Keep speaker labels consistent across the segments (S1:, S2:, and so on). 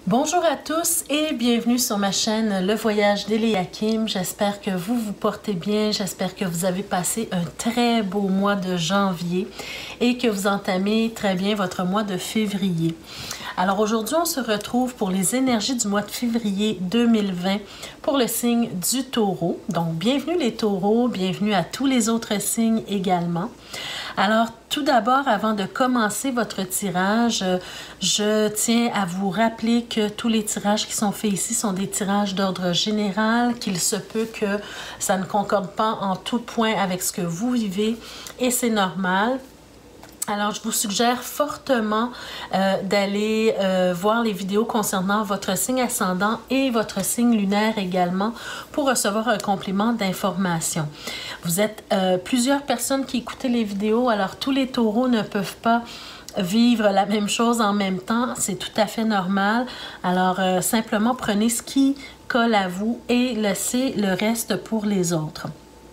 S1: Bonjour à tous et bienvenue sur ma chaîne Le Voyage d'Eliakim. J'espère que vous vous portez bien, j'espère que vous avez passé un très beau mois de janvier et que vous entamez très bien votre mois de février. Alors aujourd'hui, on se retrouve pour les énergies du mois de février 2020 pour le signe du Taureau. Donc, bienvenue les Taureaux, bienvenue à tous les autres signes également. Alors, tout d'abord, avant de commencer votre tirage, je tiens à vous rappeler que tous les tirages qui sont faits ici sont des tirages d'ordre général, qu'il se peut que ça ne concorde pas en tout point avec ce que vous vivez et c'est normal. Alors, je vous suggère fortement d'aller voir les vidéos concernant votre signe ascendant et votre signe lunaire également pour recevoir un complément d'information. Vous êtes plusieurs personnes qui écoutez les vidéos, alors tous les taureaux ne peuvent pas vivre la même chose en même temps, c'est tout à fait normal. Alors, simplement prenez ce qui colle à vous et laissez le reste pour les autres.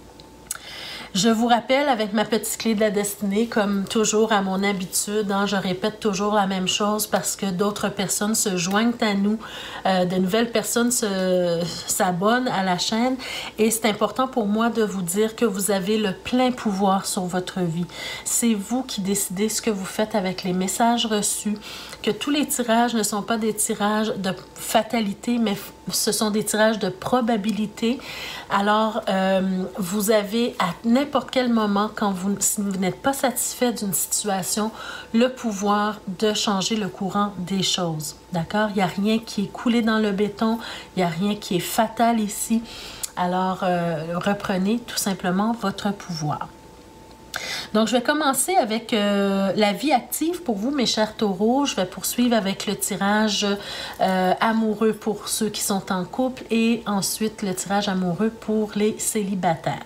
S1: Je vous rappelle avec ma petite clé de la destinée, comme toujours à mon habitude, je répète toujours la même chose parce que d'autres personnes se joignent à nous, de nouvelles personnes s'abonnent à la chaîne et c'est important pour moi de vous dire que vous avez le plein pouvoir sur votre vie. C'est vous qui décidez ce que vous faites avec les messages reçus, que tous les tirages ne sont pas des tirages de fatalité, mais ce sont des tirages de probabilité. Alors, vous avez à n'importe quel moment, si vous n'êtes pas satisfait d'une situation, le pouvoir de changer le courant des choses. D'accord? Il n'y a rien qui est coulé dans le béton, il n'y a rien qui est fatal ici. Alors, reprenez tout simplement votre pouvoir. Donc, je vais commencer avec la vie active pour vous, mes chers taureaux. Je vais poursuivre avec le tirage amoureux pour ceux qui sont en couple et ensuite le tirage amoureux pour les célibataires.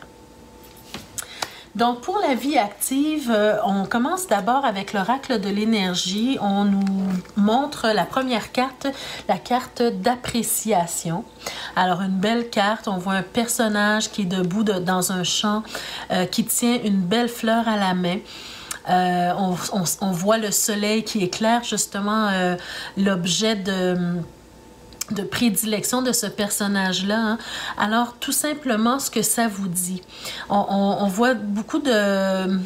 S1: Donc, pour la vie active, on commence d'abord avec l'oracle de l'énergie. On nous montre la première carte, la carte d'appréciation. Alors, une belle carte. On voit un personnage qui est debout dans un champ, qui tient une belle fleur à la main. On voit le soleil qui éclaire justement l'objet de prédilection de ce personnage-là. Alors, tout simplement, ce que ça vous dit. On voit beaucoup de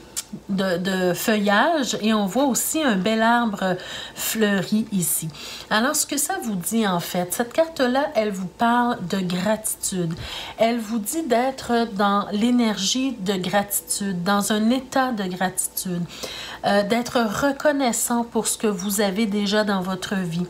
S1: feuillage et on voit aussi un bel arbre fleuri ici. Alors, ce que ça vous dit en fait, cette carte-là, elle vous parle de gratitude. Elle vous dit d'être dans l'énergie de gratitude, dans un état de gratitude, d'être reconnaissant pour ce que vous avez déjà dans votre vie.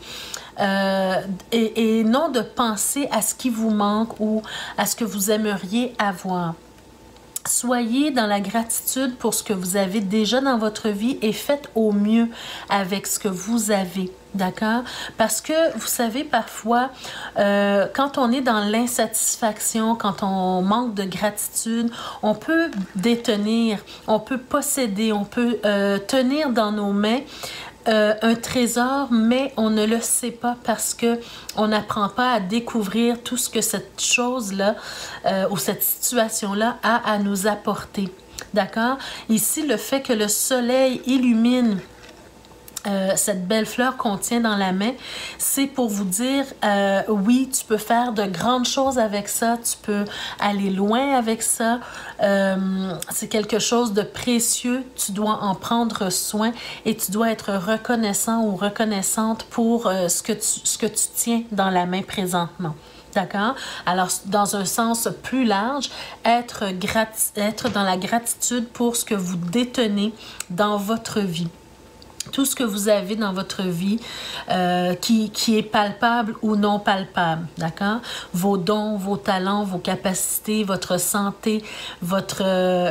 S1: Et non de penser à ce qui vous manque ou à ce que vous aimeriez avoir. Soyez dans la gratitude pour ce que vous avez déjà dans votre vie et faites au mieux avec ce que vous avez. D'accord? Parce que, vous savez, parfois, quand on est dans l'insatisfaction, quand on manque de gratitude, on peut détenir, on peut posséder, on peut tenir dans nos mains un trésor, mais on ne le sait pas parce que on n'apprend pas à découvrir tout ce que cette chose-là ou cette situation-là a à nous apporter. D'accord? Ici, le fait que le soleil illumine cette belle fleur qu'on tient dans la main, c'est pour vous dire, oui, tu peux faire de grandes choses avec ça, tu peux aller loin avec ça, c'est quelque chose de précieux, tu dois en prendre soin et tu dois être reconnaissant ou reconnaissante pour ce que tu tiens dans la main présentement. D'accord? Alors, dans un sens plus large, être dans la gratitude pour ce que vous détenez dans votre vie. Tout ce que vous avez dans votre vie qui est palpable ou non palpable, d'accord? Vos dons, vos talents, vos capacités, votre santé, votre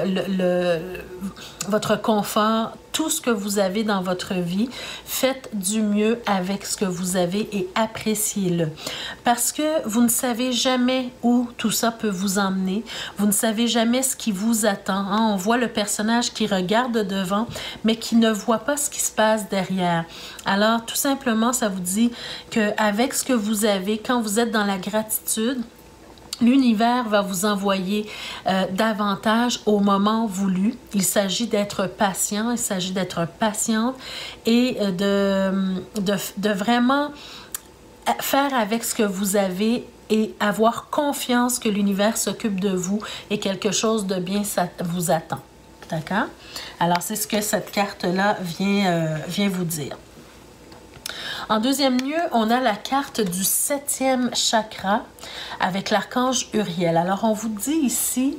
S1: confort, tout ce que vous avez dans votre vie, faites du mieux avec ce que vous avez et appréciez-le. Parce que vous ne savez jamais où tout ça peut vous emmener. Vous ne savez jamais ce qui vous attend. On voit le personnage qui regarde devant, mais qui ne voit pas ce qui se passe derrière. Alors, tout simplement, ça vous dit qu'avec ce que vous avez, quand vous êtes dans la gratitude, l'univers va vous envoyer davantage au moment voulu. Il s'agit d'être patient, il s'agit d'être patiente et de vraiment faire avec ce que vous avez et avoir confiance que l'univers s'occupe de vous et quelque chose de bien ça vous attend. D'accord? Alors, c'est ce que cette carte-là vient vous dire. En deuxième lieu, on a la carte du 7e chakra avec l'archange Uriel. Alors, on vous dit ici,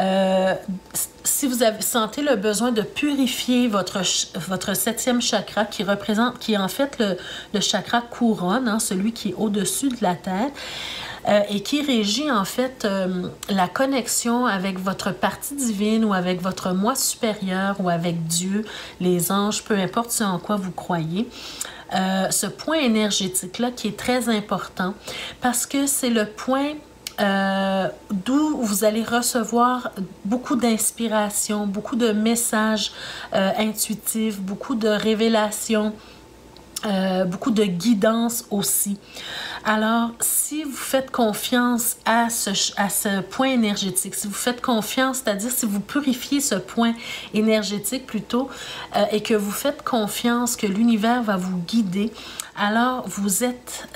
S1: si vous sentez le besoin de purifier votre 7e chakra qui est en fait le chakra couronne, hein, celui qui est au-dessus de la tête, et qui régit en fait la connexion avec votre partie divine ou avec votre moi supérieur ou avec Dieu, les anges, peu importe ce en quoi vous croyez. Ce point énergétique-là qui est très important parce que c'est le point d'où vous allez recevoir beaucoup d'inspiration, beaucoup de messages intuitifs, beaucoup de révélations, beaucoup de guidance aussi. Alors, si vous faites confiance à ce point énergétique, si vous faites confiance, c'est-à-dire si vous purifiez ce point énergétique plutôt, et que vous faites confiance que l'univers va vous guider, alors vous êtes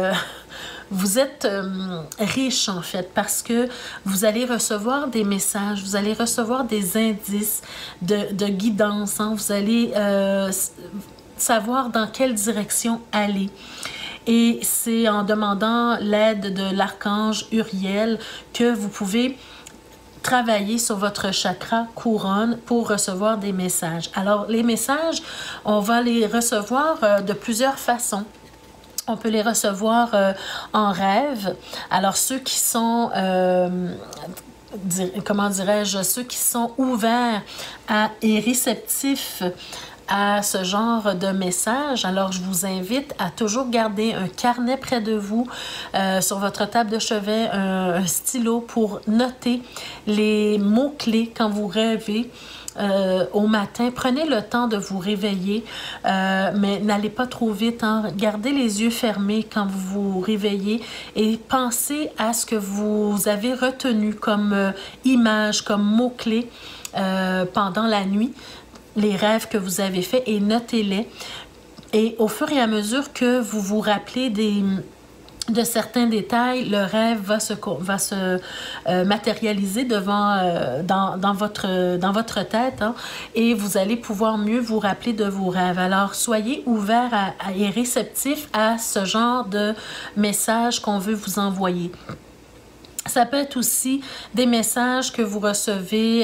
S1: riche en fait parce que vous allez recevoir des messages, vous allez recevoir des indices de guidance, hein, vous allez savoir dans quelle direction aller. Et c'est en demandant l'aide de l'archange Uriel que vous pouvez travailler sur votre chakra couronne pour recevoir des messages. Alors, les messages, on va les recevoir de plusieurs façons. On peut les recevoir en rêve. Alors, ceux qui sont... comment dirais-je? Ceux qui sont ouverts et réceptifs à ce genre de message, alors je vous invite à toujours garder un carnet près de vous, sur votre table de chevet, un stylo pour noter les mots-clés quand vous rêvez. Au matin, prenez le temps de vous réveiller, mais n'allez pas trop vite, hein. Gardez les yeux fermés quand vous vous réveillez et pensez à ce que vous avez retenu comme image, comme mots-clés pendant la nuit, les rêves que vous avez faits et notez-les. Et au fur et à mesure que vous vous rappelez de certains détails, le rêve va se matérialiser dans votre tête, hein, et vous allez pouvoir mieux vous rappeler de vos rêves. Alors, soyez ouverts et réceptifs à ce genre de message qu'on veut vous envoyer. Ça peut être aussi des messages que vous recevez,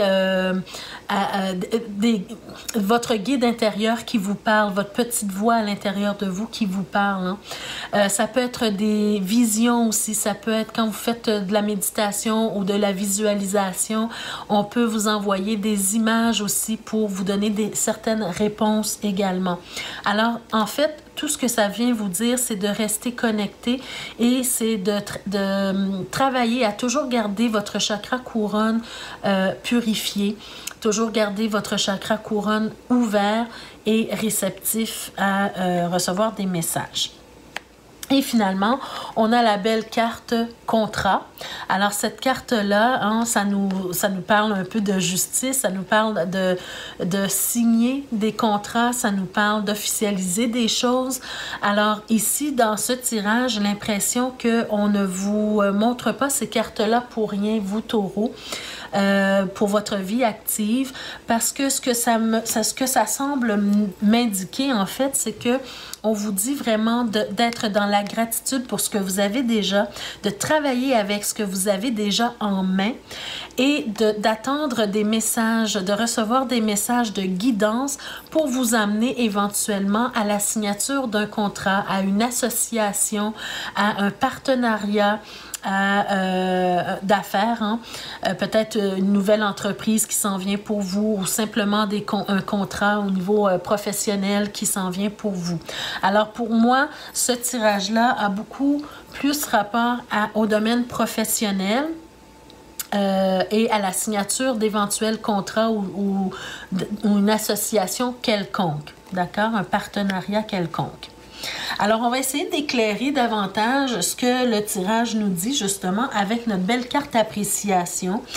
S1: votre guide intérieur qui vous parle, votre petite voix à l'intérieur de vous qui vous parle, hein. Ça peut être des visions aussi, ça peut être quand vous faites de la méditation ou de la visualisation, on peut vous envoyer des images aussi pour vous donner certaines réponses également. Alors, en fait, tout ce que ça vient vous dire, c'est de rester connecté et c'est de travailler à toujours garder votre chakra couronne purifié, toujours garder votre chakra couronne ouvert et réceptif à recevoir des messages. Et finalement, on a la belle carte contrat. Alors, cette carte-là, hein, ça nous parle un peu de justice, ça nous parle de signer des contrats, ça nous parle d'officialiser des choses. Alors, ici, dans ce tirage, j'ai l'impression qu'on ne vous montre pas ces cartes-là pour rien, vous, taureaux. Pour votre vie active, parce que ce que ça semble m'indiquer en fait, c'est que on vous dit vraiment d'être dans la gratitude pour ce que vous avez déjà, de travailler avec ce que vous avez déjà en main et d'attendre des messages, de recevoir des messages de guidance pour vous amener éventuellement à la signature d'un contrat, à une association, à un partenariat d'affaires, hein? Peut-être une nouvelle entreprise qui s'en vient pour vous ou simplement un contrat au niveau professionnel qui s'en vient pour vous. Alors pour moi, ce tirage-là a beaucoup plus rapport au domaine professionnel et à la signature d'éventuels contrats ou une association quelconque, d'accord? Un partenariat quelconque. Alors, on va essayer d'éclairer davantage ce que le tirage nous dit, justement, avec notre belle carte appréciation.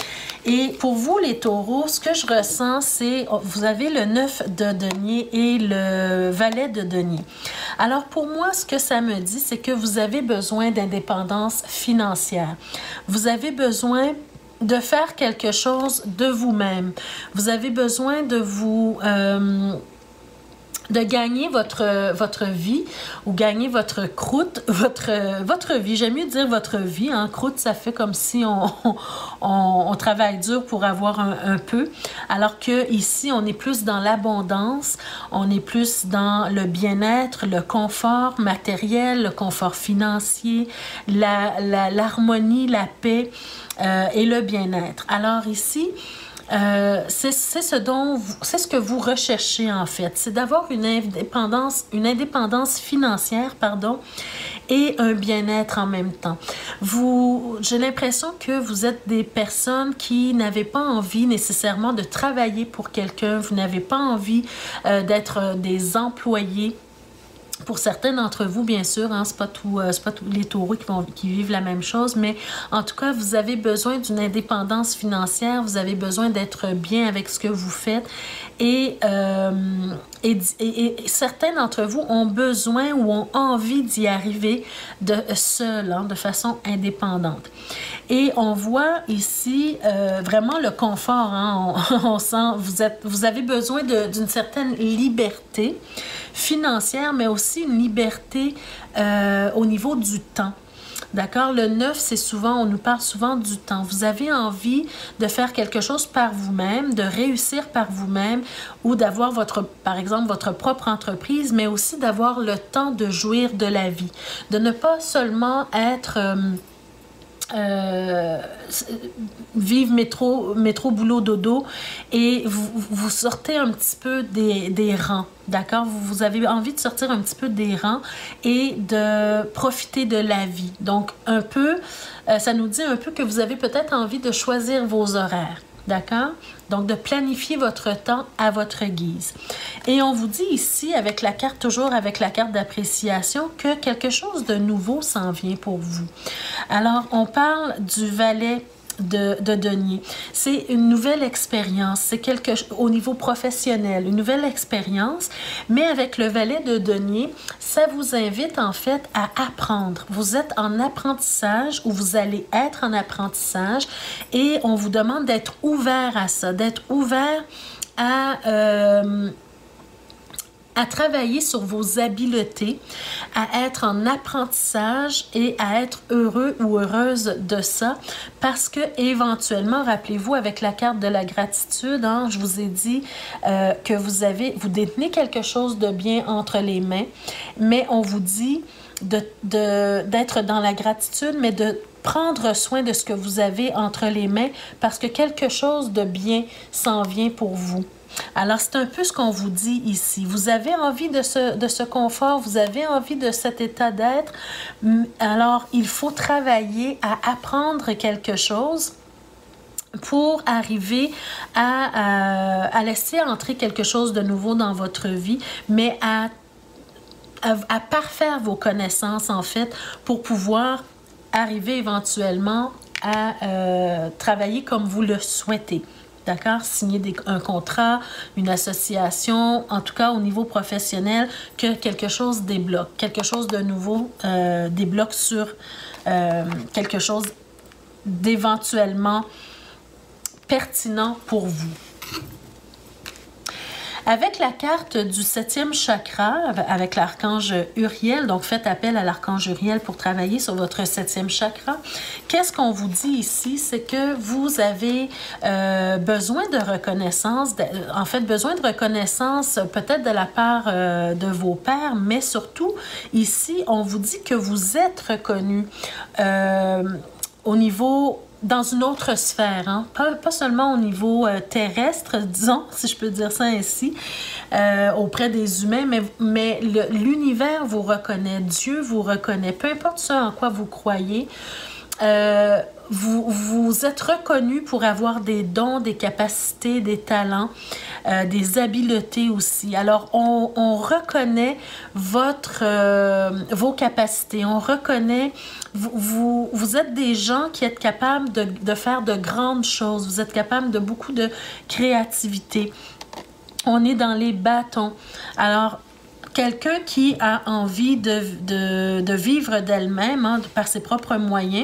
S1: Et pour vous, les taureaux, ce que je ressens, c'est, vous avez le 9 de denier et le valet de denier. Alors pour moi, ce que ça me dit, c'est que vous avez besoin d'indépendance financière. Vous avez besoin de faire quelque chose de vous-même. Vous avez besoin de vous... de gagner votre vie ou gagner votre croûte, votre vie. J'aime mieux dire votre vie. Hein? Croûte, ça fait comme si on travaille dur pour avoir un peu. Alors que ici, on est plus dans l'abondance, on est plus dans le bien-être, le confort matériel, le confort financier, l'harmonie, la paix et le bien-être. Alors ici, c'est ce que vous recherchez en fait, c'est d'avoir une indépendance financière, et un bien-être en même temps. J'ai l'impression que vous êtes des personnes qui n'avaient pas envie nécessairement de travailler pour quelqu'un, vous n'avez pas envie d'être des employés. Pour certains d'entre vous, bien sûr, hein, c'est pas tous les taureaux qui vivent la même chose, mais en tout cas, vous avez besoin d'une indépendance financière, vous avez besoin d'être bien avec ce que vous faites et certains d'entre vous ont besoin ou ont envie d'y arriver seuls, hein, de façon indépendante. Et on voit ici vraiment le confort, hein, on sent, vous avez besoin d'une certaine liberté financière, mais aussi une liberté au niveau du temps. D'accord? Le 9, c'est souvent, on nous parle souvent du temps. Vous avez envie de faire quelque chose par vous-même, de réussir par vous-même ou d'avoir par exemple, votre propre entreprise, mais aussi d'avoir le temps de jouir de la vie. De ne pas seulement être... vivre métro, boulot, dodo et vous sortez un petit peu des rangs, d'accord? Vous avez envie de sortir un petit peu des rangs et de profiter de la vie. Donc, un peu, ça nous dit un peu que vous avez peut-être envie de choisir vos horaires. D'accord? Donc, de planifier votre temps à votre guise. Et on vous dit ici, toujours avec la carte d'appréciation, que quelque chose de nouveau s'en vient pour vous. Alors, on parle du valet de denier. C'est une nouvelle expérience, c'est au niveau professionnel, une nouvelle expérience, mais avec le valet de denier, ça vous invite en fait à apprendre. Vous êtes en apprentissage ou vous allez être en apprentissage et on vous demande d'être ouvert à ça, d'être ouvert à travailler sur vos habiletés, à être en apprentissage et à être heureux ou heureuse de ça parce que éventuellement, rappelez-vous, avec la carte de la gratitude, hein, je vous ai dit que vous détenez quelque chose de bien entre les mains, mais on vous dit d'être dans la gratitude, mais de prendre soin de ce que vous avez entre les mains parce que quelque chose de bien s'en vient pour vous. Alors, c'est un peu ce qu'on vous dit ici. Vous avez envie de ce confort, vous avez envie de cet état d'être. Alors, il faut travailler à apprendre quelque chose pour arriver à laisser entrer quelque chose de nouveau dans votre vie, mais à parfaire vos connaissances, en fait, pour pouvoir arriver éventuellement à travailler comme vous le souhaitez. D'accord? Signer un contrat, une association, en tout cas au niveau professionnel, que quelque chose débloque, quelque chose de nouveau débloque sur quelque chose d'éventuellement pertinent pour vous. Avec la carte du 7e chakra, avec l'archange Uriel, donc faites appel à l'archange Uriel pour travailler sur votre 7e chakra. Qu'est-ce qu'on vous dit ici? C'est que vous avez besoin de reconnaissance, besoin de reconnaissance peut-être de la part de vos pairs, mais surtout, ici, on vous dit que vous êtes reconnu au niveau... dans une autre sphère, hein? Pas seulement au niveau terrestre, disons, si je peux dire ça ainsi, auprès des humains, mais l'univers vous reconnaît, Dieu vous reconnaît, peu importe ce en quoi vous croyez, vous êtes reconnu pour avoir des dons, des capacités, des talents, des habiletés aussi. Alors, on reconnaît vos capacités. On reconnaît, vous êtes des gens qui êtes capables de faire de grandes choses. Vous êtes capables de beaucoup de créativité. On est dans les bâtons. Alors, quelqu'un qui a envie de vivre d'elle-même, hein, par ses propres moyens,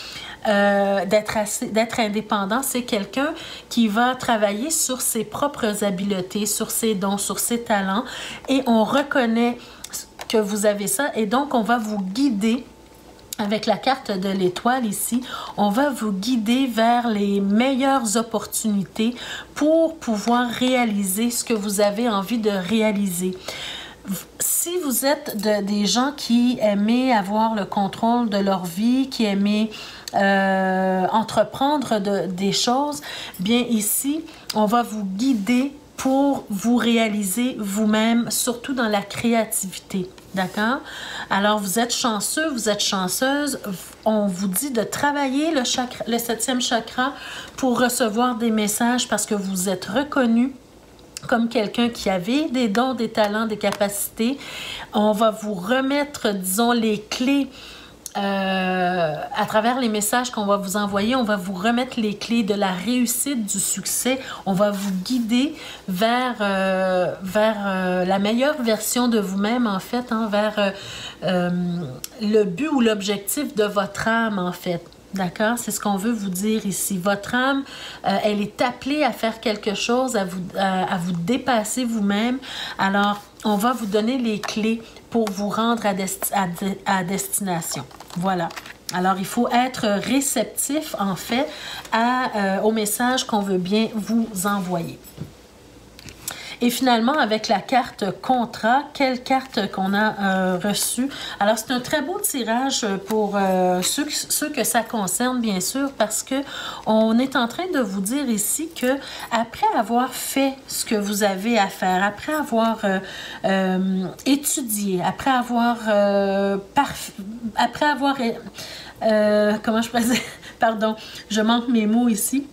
S1: d'être indépendant, c'est quelqu'un qui va travailler sur ses propres habiletés, sur ses dons, sur ses talents, et on reconnaît que vous avez ça, et donc on va vous guider avec la carte de l'étoile ici, on va vous guider vers les meilleures opportunités pour pouvoir réaliser ce que vous avez envie de réaliser. Si vous êtes des gens qui aimaient avoir le contrôle de leur vie, qui aimaient entreprendre des choses, bien ici, on va vous guider pour vous réaliser vous-même, surtout dans la créativité. D'accord? Alors, vous êtes chanceux, vous êtes chanceuse. On vous dit de travailler le 7e chakra pour recevoir des messages parce que vous êtes reconnu comme quelqu'un qui avait des dons, des talents, des capacités. On va vous remettre, disons, les clés à travers les messages qu'on va vous envoyer. On va vous remettre les clés de la réussite, du succès. On va vous guider vers la meilleure version de vous-même, en fait, hein, vers le but ou l'objectif de votre âme, en fait. D'accord? C'est ce qu'on veut vous dire ici. Votre âme, elle est appelée à faire quelque chose, à vous dépasser vous-même. Alors, on va vous donner les clés pour vous rendre à destination. Voilà. Alors, il faut être réceptif, en fait, au message qu'on veut bien vous envoyer. Et finalement, avec la carte contrat, quelle carte qu'on a reçue? Alors, c'est un très beau tirage pour ceux que ça concerne, bien sûr, parce que on est en train de vous dire ici que après avoir fait ce que vous avez à faire, après avoir étudié, après avoir comment je pourrais dire? Pardon, je manque mes mots ici.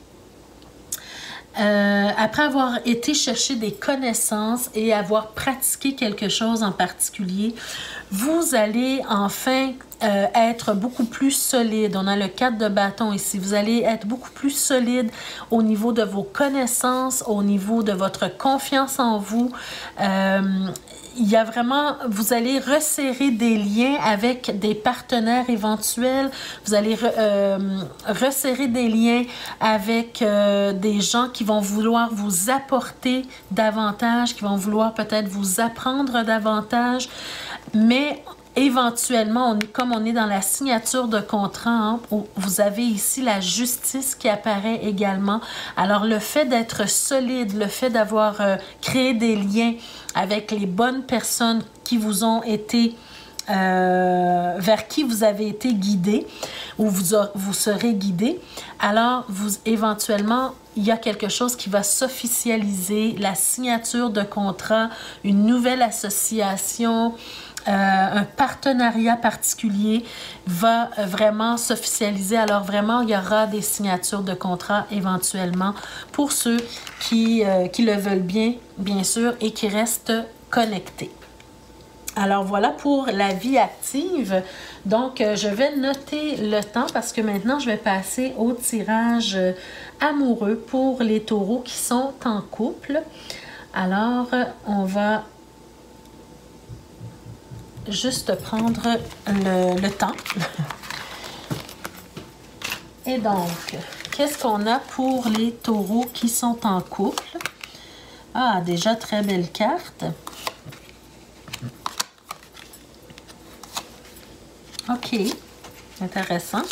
S1: Après avoir été chercher des connaissances et avoir pratiqué quelque chose en particulier, vous allez enfin être beaucoup plus solide. On a le 4 de bâton ici. Vous allez être beaucoup plus solide au niveau de vos connaissances, au niveau de votre confiance en vous. Il y a vraiment, vous allez resserrer des liens avec des partenaires éventuels. Vous allez resserrer des liens avec des gens qui vont vouloir vous apporter davantage, qui vont vouloir peut-être vous apprendre davantage. Mais éventuellement, comme on est dans la signature de contrat, hein, vous avez ici la justice qui apparaît également. Alors, le fait d'être solide, le fait d'avoir créé des liens avec les bonnes personnes qui vous ont été, vers qui vous avez été guidé ou vous serez guidé, alors éventuellement, il y a quelque chose qui va s'officialiser, la signature de contrat, une nouvelle association, un partenariat particulier va vraiment s'officialiser. Alors vraiment, il y aura des signatures de contrat éventuellement pour ceux qui le veulent bien sûr, et qui restent connectés. Alors voilà pour la vie active. Donc, je vais noter le temps parce que maintenant, je vais passer au tirage amoureux pour les taureaux qui sont en couple. Alors, on va juste prendre le temps. Et donc, qu'est-ce qu'on a pour les taureaux qui sont en couple? Ah, déjà très belle carte. OK, intéressant.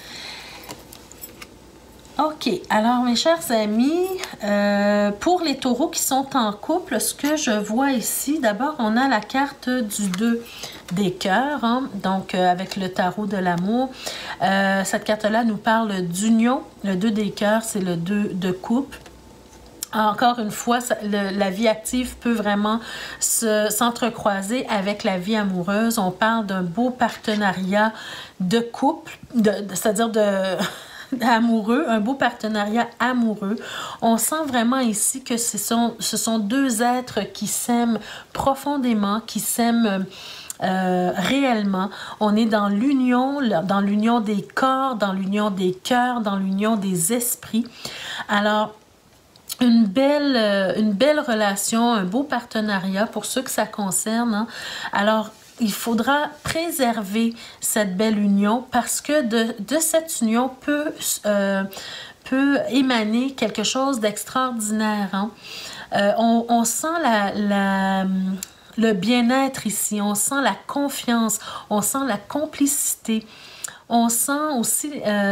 S1: OK, alors mes chers amis, pour les taureaux qui sont en couple, ce que je vois ici, d'abord, on a la carte du 2 des cœurs, hein, donc avec le tarot de l'amour. Cette carte-là nous parle d'union. Le 2 des cœurs, c'est le 2 de coupe. Encore une fois, la vie active peut vraiment s'entrecroiser avec la vie amoureuse. On parle d'un beau partenariat de couple, c'est-à-dire amoureux, un beau partenariat amoureux. On sent vraiment ici que ce sont deux êtres qui s'aiment profondément, qui s'aiment réellement. On est dans l'union des corps, dans l'union des cœurs, dans l'union des esprits. Alors, une belle relation, un beau partenariat pour ceux que ça concerne. Hein. Alors, il faudra préserver cette belle union parce que de cette union peut émaner quelque chose d'extraordinaire. Hein. On sent le bien-être ici, on sent la confiance, on sent la complicité. On sent aussi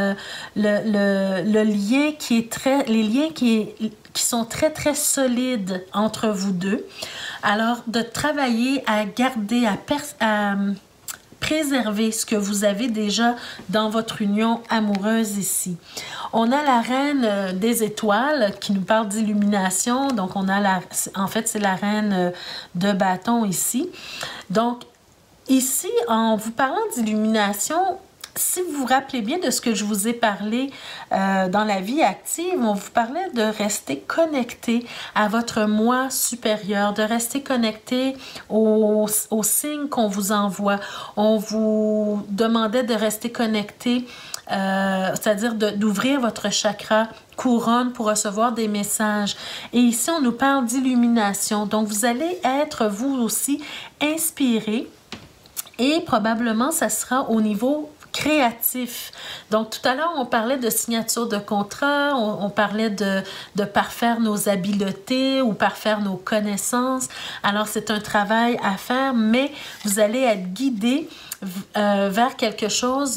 S1: le lien qui est les liens qui sont très, très solides entre vous deux. Alors, de travailler à garder, à préserver ce que vous avez déjà dans votre union amoureuse ici. On a la reine des étoiles qui nous parle d'illumination. Donc, en fait, c'est la reine de bâton ici. Donc, ici, en vous parlant d'illumination, si vous vous rappelez bien de ce que je vous ai parlé dans la vie active, on vous parlait de rester connecté à votre moi supérieur, de rester connecté aux signes qu'on vous envoie. On vous demandait de rester connecté, c'est-à-dire d'ouvrir votre chakra couronne pour recevoir des messages. Et ici, on nous parle d'illumination. Donc, vous allez être, vous aussi, inspiré et probablement, ça sera au niveau créatif. Donc, tout à l'heure, on parlait de signature de contrat, on parlait de parfaire nos habiletés ou parfaire nos connaissances. Alors, c'est un travail à faire, mais vous allez être guidé vers quelque chose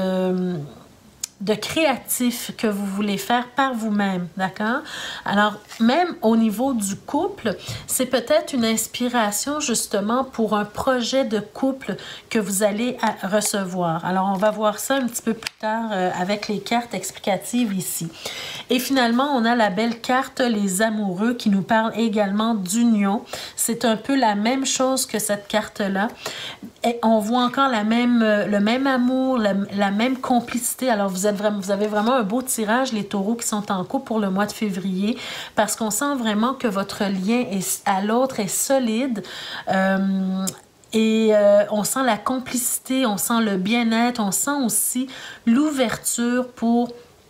S1: de créatif que vous voulez faire par vous-même, d'accord? Alors, même au niveau du couple, c'est peut-être une inspiration justement pour un projet de couple que vous allez recevoir. Alors, on va voir ça un petit peu plus tard avec les cartes explicatives ici. Et finalement, on a la belle carte Les Amoureux qui nous parle également d'union. C'est un peu la même chose que cette carte-là. Et on voit encore le même amour, la même complicité. Alors, vous avez vraiment un beau tirage, les taureaux qui sont en couple pour le mois de février, parce qu'on sent vraiment que votre lien à l'autre est solide. On sent la complicité, on sent le bien-être, on sent aussi l'ouverture pour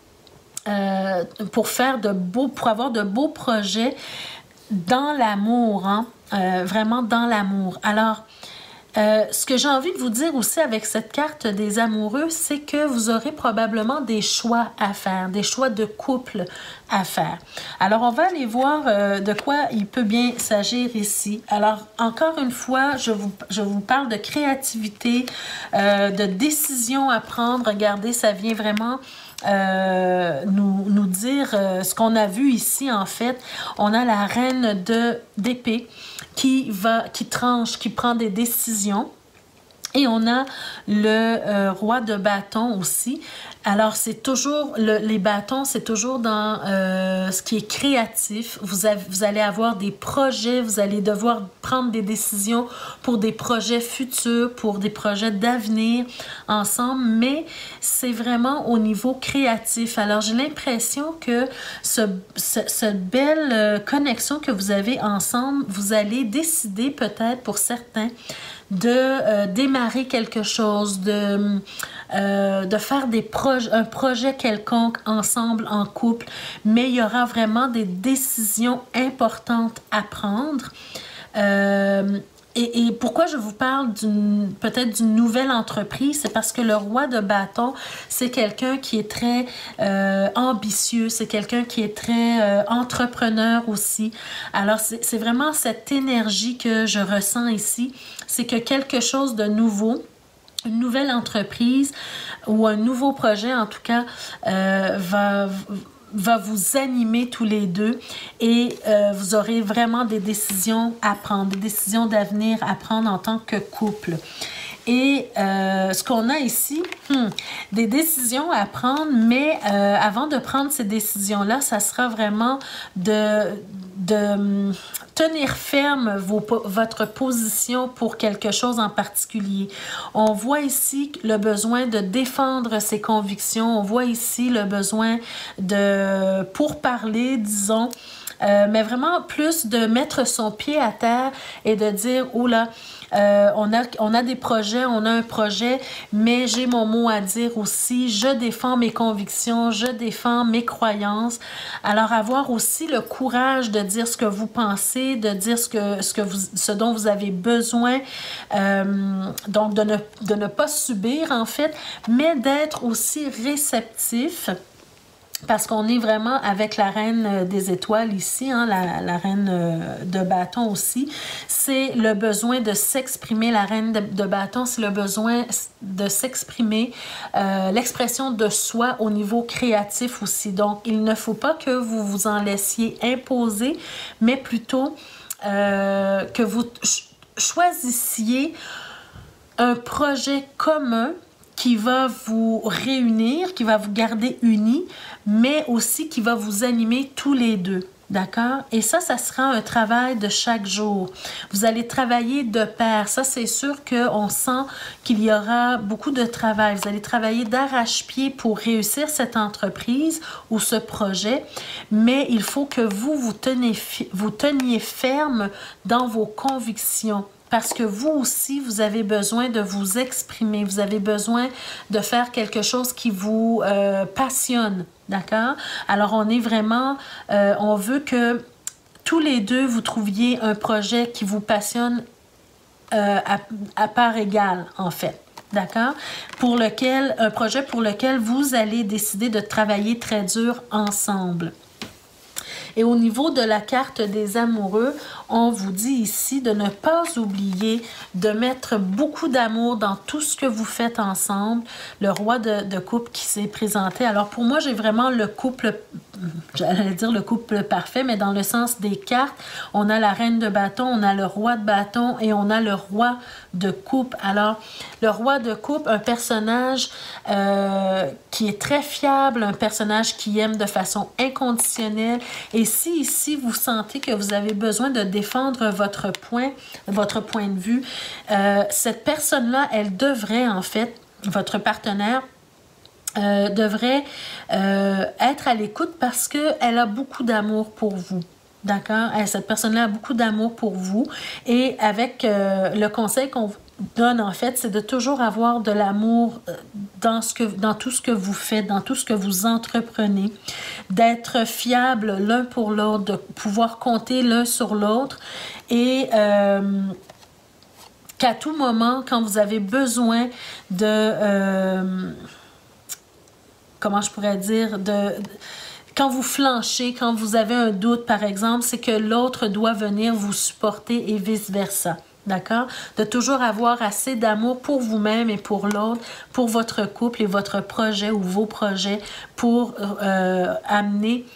S1: avoir de beaux projets dans l'amour, hein? Vraiment dans l'amour. Alors, ce que j'ai envie de vous dire aussi avec cette carte des amoureux, c'est que vous aurez probablement des choix à faire, des choix de couple à faire. Alors, on va aller voir de quoi il peut bien s'agir ici. Alors, encore une fois, je vous parle de créativité, de décision à prendre. Regardez, ça vient vraiment nous dire ce qu'on a vu ici, en fait. On a la reine d'épée qui tranche, qui prend des décisions. Et on a le roi de bâton aussi. Alors, c'est toujours, les bâtons, c'est toujours dans ce qui est créatif. Vous allez avoir des projets, vous allez devoir prendre des décisions pour des projets futurs, pour des projets d'avenir ensemble, mais c'est vraiment au niveau créatif. Alors, j'ai l'impression que cette belle connexion que vous avez ensemble, vous allez décider peut-être pour certains de démarrer quelque chose, de faire un projet quelconque ensemble, en couple, mais il y aura vraiment des décisions importantes à prendre. Et pourquoi je vous parle peut-être d'une nouvelle entreprise, c'est parce que le roi de bâton, c'est quelqu'un qui est très ambitieux, c'est quelqu'un qui est très entrepreneur aussi. Alors, c'est vraiment cette énergie que je ressens ici, c'est que quelque chose de nouveau, une nouvelle entreprise ou un nouveau projet, en tout cas, va vous animer tous les deux et vous aurez vraiment des décisions à prendre, des décisions d'avenir à prendre en tant que couple. Et ce qu'on a ici, des décisions à prendre, mais avant de prendre ces décisions-là, ça sera vraiment de tenir ferme votre position pour quelque chose en particulier. On voit ici le besoin de défendre ses convictions. On voit ici le besoin de pourparler, disons, mais vraiment plus de mettre son pied à terre et de dire, oh là, on a des projets, on a un projet, mais j'ai mon mot à dire aussi. Je défends mes convictions, je défends mes croyances. Alors, avoir aussi le courage de dire ce que vous pensez, de dire ce dont vous avez besoin. Donc, de ne pas subir, en fait, mais d'être aussi réceptif. Parce qu'on est vraiment avec la reine des étoiles ici, hein, la reine de bâton aussi. C'est le besoin de s'exprimer. La reine de bâton, c'est le besoin de s'exprimer, l'expression de soi au niveau créatif aussi. Donc, il ne faut pas que vous vous en laissiez imposer, mais plutôt que vous choisissiez un projet commun qui va vous réunir, qui va vous garder unis, mais aussi qui va vous animer tous les deux. D'accord? Et ça sera un travail de chaque jour. Vous allez travailler de pair. Ça, c'est sûr qu'on sent qu'il y aura beaucoup de travail. Vous allez travailler d'arrache-pied pour réussir cette entreprise ou ce projet, mais il faut que vous teniez ferme dans vos convictions. Parce que vous aussi, vous avez besoin de vous exprimer. Vous avez besoin de faire quelque chose qui vous passionne. D'accord? Alors, on est vraiment... on veut que tous les deux, vous trouviez un projet qui vous passionne à part égale, en fait. D'accord? Un projet pour lequel vous allez décider de travailler très dur ensemble. Et au niveau de la carte des amoureux, on vous dit ici de ne pas oublier de mettre beaucoup d'amour dans tout ce que vous faites ensemble. Le roi de coupe qui s'est présenté. Alors pour moi, j'ai vraiment le couple, j'allais dire le couple parfait, mais dans le sens des cartes, on a la reine de bâton, on a le roi de bâton et on a le roi de coupe. Alors, le roi de coupe, un personnage qui est très fiable, un personnage qui aime de façon inconditionnelle. Et si ici, vous sentez que vous avez besoin de défendre votre point de vue, cette personne-là, elle devrait, en fait, votre partenaire, devrait être à l'écoute parce qu'elle a beaucoup d'amour pour vous. D'accord? Cette personne-là a beaucoup d'amour pour vous. Et avec le conseil qu'on vous donne, en fait, c'est de toujours avoir de l'amour dans tout ce que vous faites, dans tout ce que vous entreprenez, d'être fiable l'un pour l'autre, de pouvoir compter l'un sur l'autre et qu'à tout moment, quand vous avez besoin de... comment je pourrais dire, quand vous flanchez, quand vous avez un doute, par exemple, c'est que l'autre doit venir vous supporter et vice-versa. D'accord? De toujours avoir assez d'amour pour vous-même et pour l'autre, pour votre couple et votre projet ou vos projets pour amener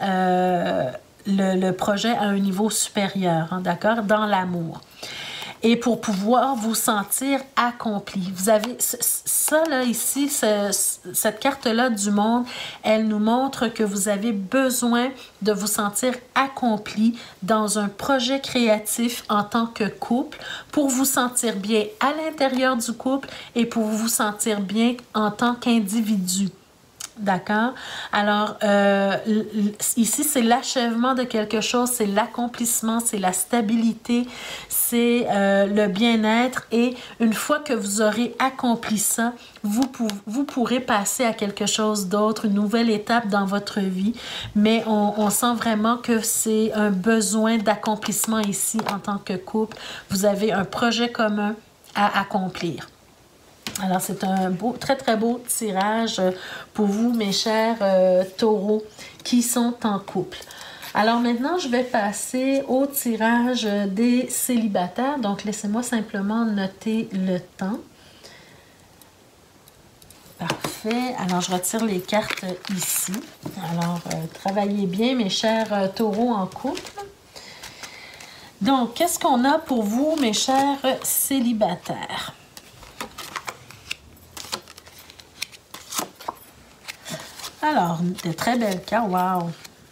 S1: le projet à un niveau supérieur, hein, d'accord? Dans l'amour. Et pour pouvoir vous sentir accompli. Vous avez ça là ici, cette carte-là du monde, elle nous montre que vous avez besoin de vous sentir accompli dans un projet créatif en tant que couple pour vous sentir bien à l'intérieur du couple et pour vous sentir bien en tant qu'individu. D'accord? Alors, ici, c'est l'achèvement de quelque chose, c'est l'accomplissement, c'est la stabilité, c'est le bien-être. Et une fois que vous aurez accompli ça, vous pourrez passer à quelque chose d'autre, une nouvelle étape dans votre vie. Mais on sent vraiment que c'est un besoin d'accomplissement ici en tant que couple. Vous avez un projet commun à accomplir. Alors, c'est un très, très beau tirage pour vous, mes chers taureaux, qui sont en couple. Alors, maintenant, je vais passer au tirage des célibataires. Donc, laissez-moi simplement noter le temps. Parfait. Alors, je retire les cartes ici. Alors, travaillez bien, mes chers taureaux en couple. Donc, qu'est-ce qu'on a pour vous, mes chers célibataires? Alors, de très belles cartes. Wow!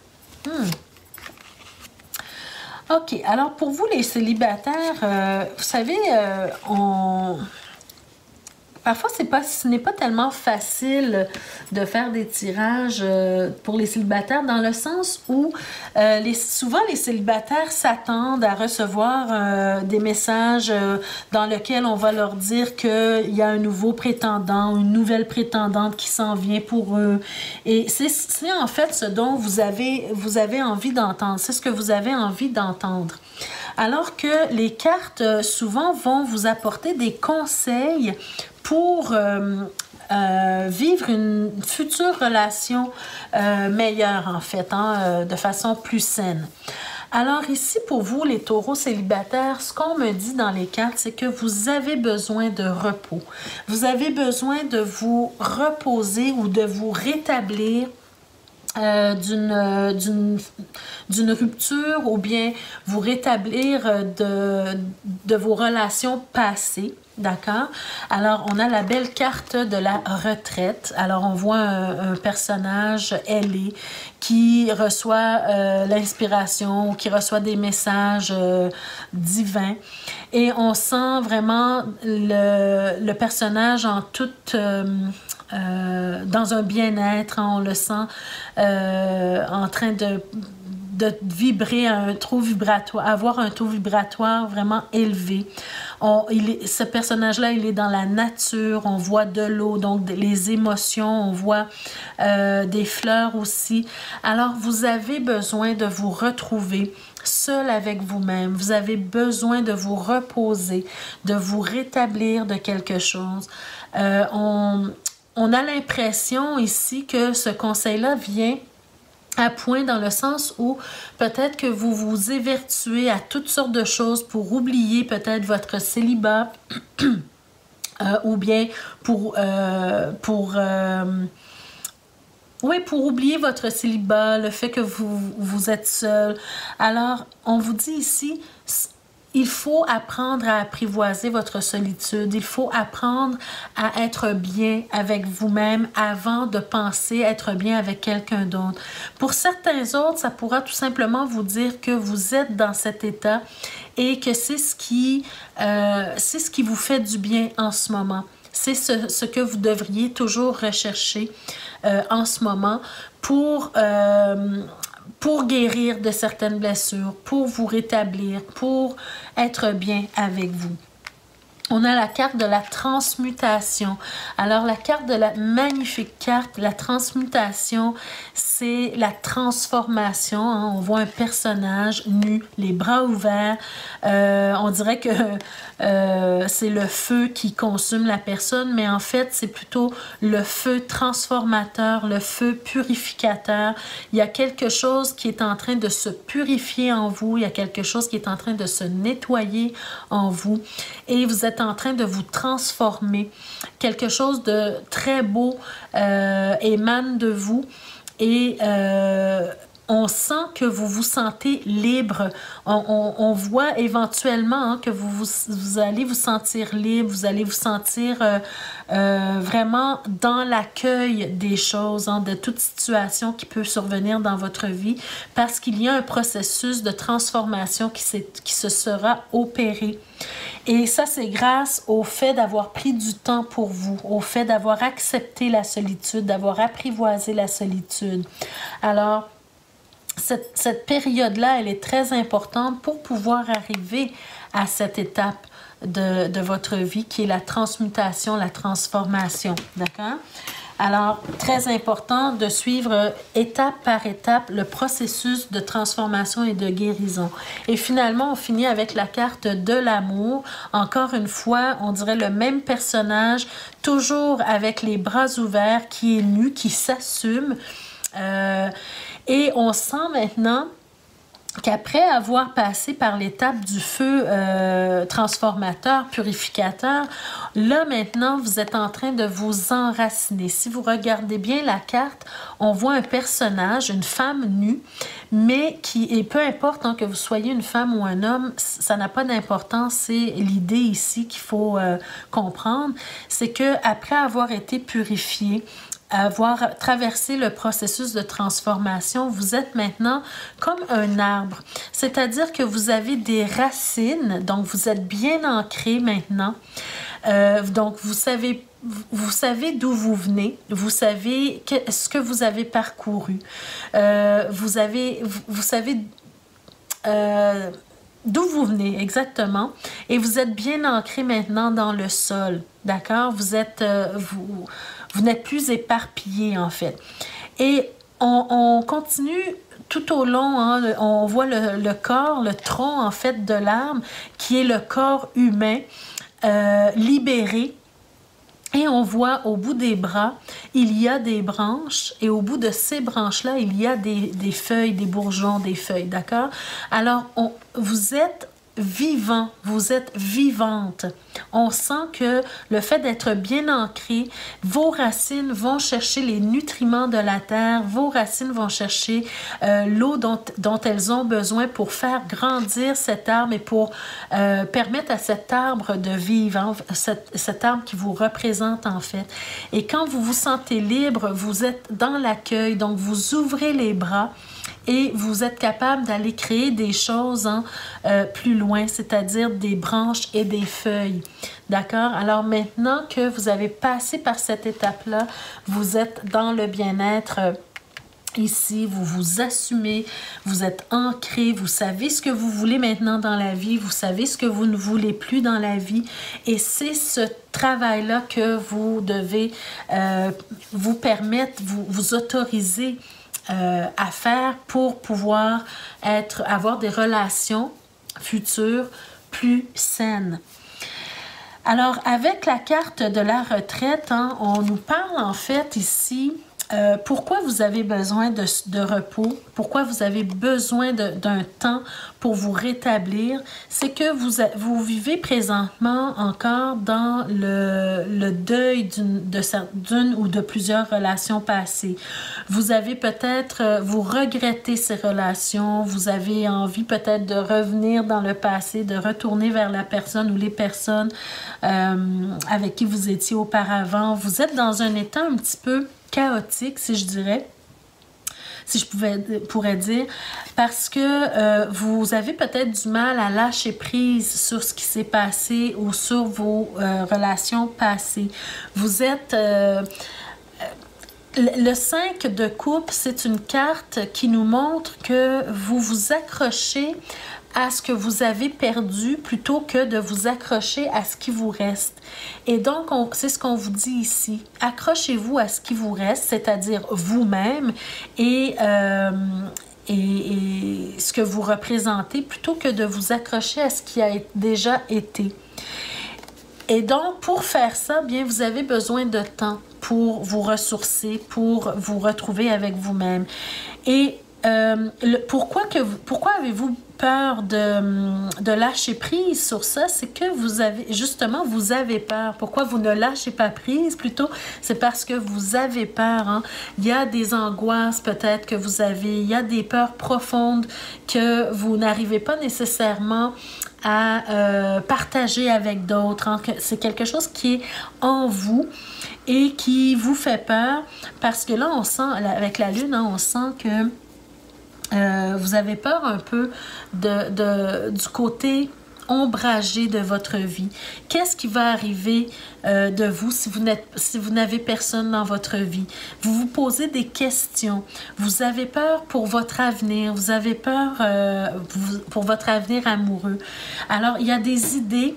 S1: OK. Alors, pour vous, les célibataires, vous savez, parfois, ce n'est pas tellement facile de faire des tirages pour les célibataires dans le sens où souvent les célibataires s'attendent à recevoir des messages dans lesquels on va leur dire qu'il y a un nouveau prétendant, une nouvelle prétendante qui s'en vient pour eux. Et c'est en fait ce dont vous avez envie d'entendre. C'est ce que vous avez envie d'entendre. Alors que les cartes, souvent, vont vous apporter des conseils pour vivre une future relation meilleure, en fait, de façon plus saine. Alors ici, pour vous, les taureaux célibataires, ce qu'on me dit dans les cartes, c'est que vous avez besoin de repos. Vous avez besoin de vous reposer ou de vous rétablir d'une rupture ou bien vous rétablir de vos relations passées. D'accord? Alors, on a la belle carte de la retraite. Alors, on voit un personnage ailé qui reçoit l'inspiration ou qui reçoit des messages divins. Et on sent vraiment le personnage en toute... dans un bien-être, on le sent en train de vibrer à un taux vibratoire, avoir un taux vibratoire vraiment élevé. Ce personnage-là, il est dans la nature, on voit de l'eau, donc les émotions, on voit des fleurs aussi. Alors, vous avez besoin de vous retrouver seul avec vous-même. Vous avez besoin de vous reposer, de vous rétablir de quelque chose. On a l'impression ici que ce conseil-là vient à point dans le sens où peut-être que vous vous évertuez à toutes sortes de choses pour oublier peut-être votre célibat ou bien pour oublier votre célibat, le fait que vous êtes seul. Alors, on vous dit ici... Il faut apprendre à apprivoiser votre solitude. Il faut apprendre à être bien avec vous-même avant de penser être bien avec quelqu'un d'autre. Pour certains autres, ça pourra tout simplement vous dire que vous êtes dans cet état et que c'est ce qui vous fait du bien en ce moment. C'est ce que vous devriez toujours rechercher en ce moment pour guérir de certaines blessures, pour vous rétablir, pour être bien avec vous. On a la carte de la transmutation. Alors, la carte de la magnifique carte, la transmutation, c'est la transformation. On voit un personnage nu, les bras ouverts. On dirait que c'est le feu qui consume la personne, mais en fait, c'est plutôt le feu transformateur, le feu purificateur. Il y a quelque chose qui est en train de se purifier en vous. Il y a quelque chose qui est en train de se nettoyer en vous. Et vous êtes en train de vous transformer. Quelque chose de très beau émane de vous et on sent que vous vous sentez libre. On voit éventuellement que vous allez vous sentir libre, vous allez vous sentir vraiment dans l'accueil des choses, de toute situation qui peut survenir dans votre vie, parce qu'il y a un processus de transformation qui se sera opéré. Et ça, c'est grâce au fait d'avoir pris du temps pour vous, au fait d'avoir accepté la solitude, d'avoir apprivoisé la solitude. Alors, cette période-là, elle est très importante pour pouvoir arriver à cette étape de votre vie qui est la transmutation, la transformation. D'accord? Alors, très important de suivre étape par étape le processus de transformation et de guérison. Et finalement, on finit avec la carte de l'amour. Encore une fois, on dirait le même personnage, toujours avec les bras ouverts, qui est nu, qui s'assume. Et on sent maintenant qu'après avoir passé par l'étape du feu transformateur, purificateur, là maintenant, vous êtes en train de vous enraciner. Si vous regardez bien la carte, on voit un personnage, une femme nue, mais et peu importe hein, que vous soyez une femme ou un homme, ça n'a pas d'importance. C'est l'idée ici qu'il faut comprendre, c'est que après avoir été purifié, avoir traversé le processus de transformation, vous êtes maintenant comme un arbre. C'est-à-dire que vous avez des racines, donc vous êtes bien ancré maintenant. Donc, vous savez d'où vous venez, vous savez ce que vous avez parcouru, vous savez d'où vous venez exactement, et vous êtes bien ancré maintenant dans le sol, d'accord? Vous n'êtes plus éparpillé en fait. Et on continue tout au long, hein, on voit le corps, le tronc en fait de l'arbre, qui est le corps humain, libéré. Et on voit au bout des bras, il y a des branches, et au bout de ces branches-là, il y a des feuilles, des bourgeons, des feuilles, d'accord? Alors, vous êtes vivant, vous êtes vivante. On sent que le fait d'être bien ancré, vos racines vont chercher les nutriments de la terre, vos racines vont chercher l'eau dont elles ont besoin pour faire grandir cet arbre et pour permettre à cet arbre de vivre, hein, cet arbre qui vous représente en fait. Et quand vous vous sentez libre, vous êtes dans l'accueil, donc vous ouvrez les bras et vous êtes capable d'aller créer des choses hein, plus loin, c'est-à-dire des branches et des feuilles. D'accord? Alors maintenant que vous avez passé par cette étape-là, vous êtes dans le bien-être ici, vous vous assumez, vous êtes ancré, vous savez ce que vous voulez maintenant dans la vie, vous savez ce que vous ne voulez plus dans la vie, et c'est ce travail-là que vous devez vous permettre, vous autoriser à faire pour pouvoir avoir des relations futures plus saines. Alors, avec la carte de la retraite, hein, on nous parle en fait ici pourquoi vous avez besoin de repos, pourquoi vous avez besoin d'un temps pour vous rétablir. C'est que vous vivez présentement encore dans le deuil d'une ou de plusieurs relations passées. Vous avez peut-être, vous regrettez ces relations, vous avez envie peut-être de revenir dans le passé, de retourner vers la personne ou les personnes avec qui vous étiez auparavant. Vous êtes dans un état un petit peu chaotique, si je dirais, si je pourrais dire, parce que vous avez peut-être du mal à lâcher prise sur ce qui s'est passé ou sur vos relations passées. Vous êtes... le 5 de coupe, c'est une carte qui nous montre que vous vous accrochez à ce que vous avez perdu plutôt que de vous accrocher à ce qui vous reste. Et donc, c'est ce qu'on vous dit ici. Accrochez-vous à ce qui vous reste, c'est-à-dire vous-même et ce que vous représentez, plutôt que de vous accrocher à ce qui a déjà été. Et donc, pour faire ça, bien, vous avez besoin de temps pour vous ressourcer, pour vous retrouver avec vous-même. Et pourquoi avez-vous peur de lâcher prise sur ça? C'est que vous avez peur. Pourquoi vous ne lâchez pas prise? Plutôt, c'est parce que vous avez peur. Hein? Il y a des angoisses peut-être que vous avez, il y a des peurs profondes que vous n'arrivez pas nécessairement à partager avec d'autres. Hein? C'est quelque chose qui est en vous et qui vous fait peur, parce que là, on sent, avec la lune, hein, on sent que vous avez peur un peu du côté ombragé de votre vie. Qu'est-ce qui va arriver de vous si vous n'avez personne dans votre vie? Vous vous posez des questions. Vous avez peur pour votre avenir. Vous avez peur pour votre avenir amoureux. Alors, il y a des idées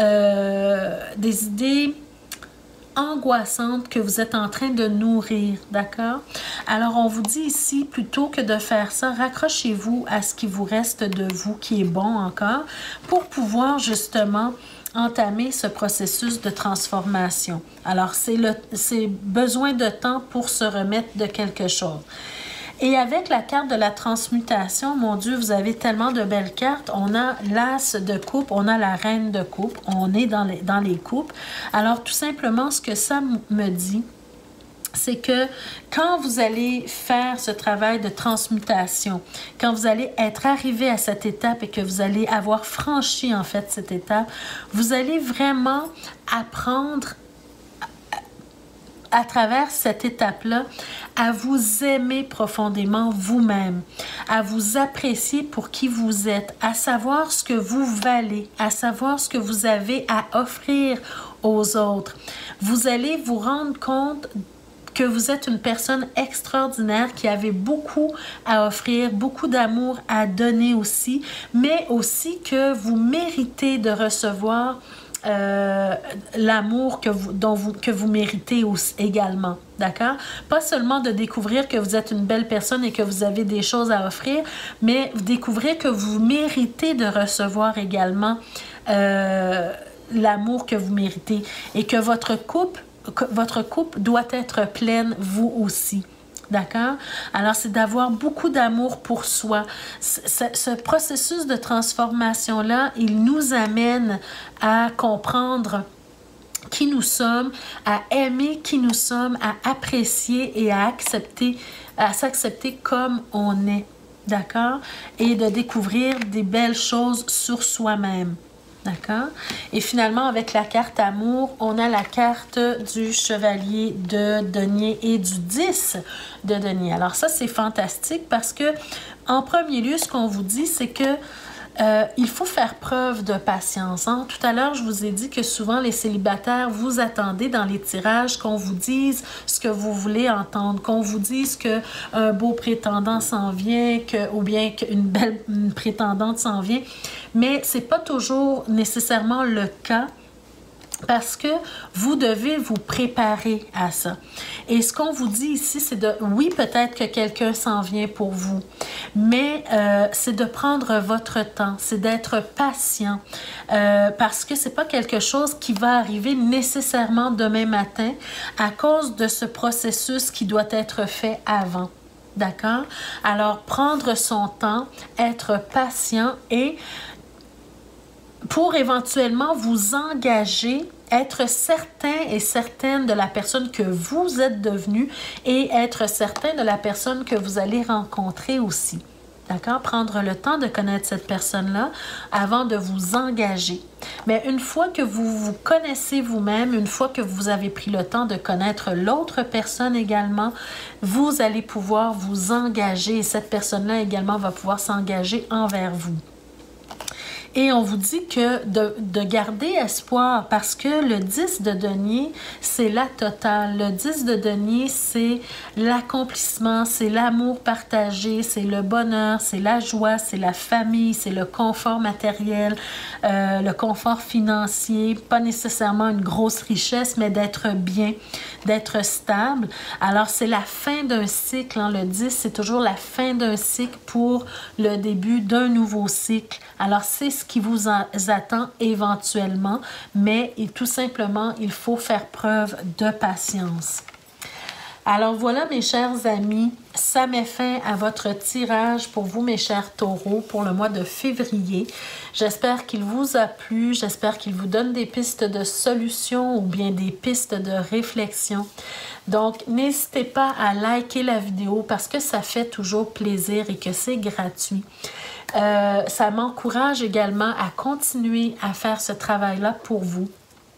S1: angoissantes que vous êtes en train de nourrir, d'accord? Alors, on vous dit ici, plutôt que de faire ça, raccrochez-vous à ce qui vous reste de vous, qui est bon encore, pour pouvoir justement entamer ce processus de transformation. Alors, c'est besoin de temps pour se remettre de quelque chose. Et avec la carte de la transmutation, mon Dieu, vous avez tellement de belles cartes. On a l'as de coupe, on a la reine de coupe, on est dans les coupes. Alors, tout simplement, ce que ça me dit, c'est que quand vous allez faire ce travail de transmutation, quand vous allez être arrivé à cette étape et que vous allez avoir franchi en fait cette étape, vous allez vraiment apprendre à travers cette étape-là à vous aimer profondément vous-même, à vous apprécier pour qui vous êtes, à savoir ce que vous valez, à savoir ce que vous avez à offrir aux autres. Vous allez vous rendre compte que vous êtes une personne extraordinaire qui avait beaucoup à offrir, beaucoup d'amour à donner aussi, mais aussi que vous méritez de recevoir l'amour que vous méritez aussi, également, d'accord? Pas seulement de découvrir que vous êtes une belle personne et que vous avez des choses à offrir, mais découvrir que vous méritez de recevoir également l'amour que vous méritez et que votre couple doit être pleine, vous aussi. D'accord? Alors, c'est d'avoir beaucoup d'amour pour soi. Ce processus de transformation-là, il nous amène à comprendre qui nous sommes, à aimer qui nous sommes, à apprécier et à s'accepter comme on est. D'accord? Et de découvrir des belles choses sur soi-même. D'accord? Et finalement, avec la carte amour, on a la carte du chevalier de denier et du 10 de denier. Alors ça, c'est fantastique parce que, en premier lieu, ce qu'on vous dit, c'est que il faut faire preuve de patience. Hein? Tout à l'heure, je vous ai dit que souvent, les célibataires, vous attendez dans les tirages qu'on vous dise ce que vous voulez entendre, qu'on vous dise qu'un beau prétendant s'en vient, ou bien qu'une belle prétendante s'en vient. Mais ce n'est pas toujours nécessairement le cas. Parce que vous devez vous préparer à ça. Et ce qu'on vous dit ici, c'est de... Oui, peut-être que quelqu'un s'en vient pour vous, mais c'est de prendre votre temps, c'est d'être patient, parce que c'est pas quelque chose qui va arriver nécessairement demain matin à cause de ce processus qui doit être fait avant. D'accord? Alors, prendre son temps, être patient et... pour éventuellement vous engager, être certain et certaine de la personne que vous êtes devenue et être certain de la personne que vous allez rencontrer aussi. D'accord? Prendre le temps de connaître cette personne-là avant de vous engager. Mais une fois que vous vous connaissez vous-même, une fois que vous avez pris le temps de connaître l'autre personne également, vous allez pouvoir vous engager et cette personne-là également va pouvoir s'engager envers vous. Et on vous dit que de garder espoir parce que le 10 de denier, c'est la totale. Le 10 de denier, c'est l'accomplissement, c'est l'amour partagé, c'est le bonheur, c'est la joie, c'est la famille, c'est le confort matériel, le confort financier, pas nécessairement une grosse richesse, mais d'être bien, d'être stable. Alors, c'est la fin d'un cycle. Hein. Le 10, c'est toujours la fin d'un cycle pour le début d'un nouveau cycle. Alors, c'est ce qui vous attend éventuellement, mais tout simplement, il faut faire preuve de patience. Alors voilà, mes chers amis, ça met fin à votre tirage pour vous, mes chers taureaux, pour le mois de février. J'espère qu'il vous a plu, j'espère qu'il vous donne des pistes de solutions ou bien des pistes de réflexion. Donc, n'hésitez pas à liker la vidéo parce que ça fait toujours plaisir et que c'est gratuit. Ça m'encourage également à continuer à faire ce travail-là pour vous.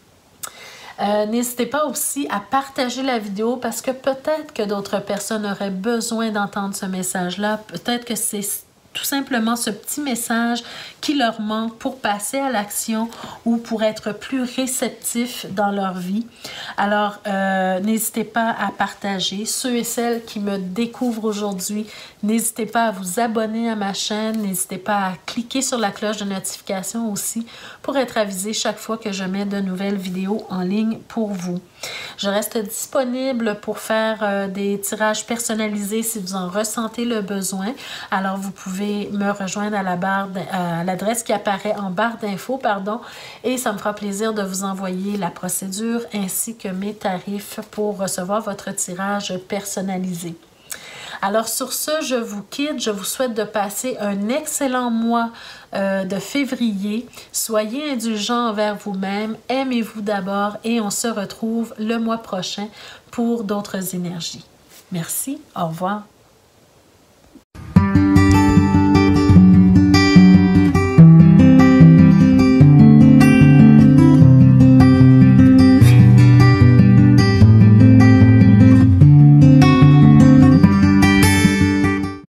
S1: N'hésitez pas aussi à partager la vidéo parce que peut-être que d'autres personnes auraient besoin d'entendre ce message-là. Peut-être que c'est tout simplement ce petit message qui leur manque pour passer à l'action ou pour être plus réceptifs dans leur vie. Alors, n'hésitez pas à partager. Ceux et celles qui me découvrent aujourd'hui, n'hésitez pas à vous abonner à ma chaîne. N'hésitez pas à cliquer sur la cloche de notification aussi pour être avisé chaque fois que je mets de nouvelles vidéos en ligne pour vous. Je reste disponible pour faire des tirages personnalisés si vous en ressentez le besoin. Alors, vous pouvez me rejoindre à l'adresse qui apparaît en barre d'infos, et ça me fera plaisir de vous envoyer la procédure ainsi que mes tarifs pour recevoir votre tirage personnalisé. Alors sur ce, je vous quitte. Je vous souhaite de passer un excellent mois de février. Soyez indulgents envers vous-même. Aimez-vous d'abord et on se retrouve le mois prochain pour d'autres énergies. Merci. Au revoir.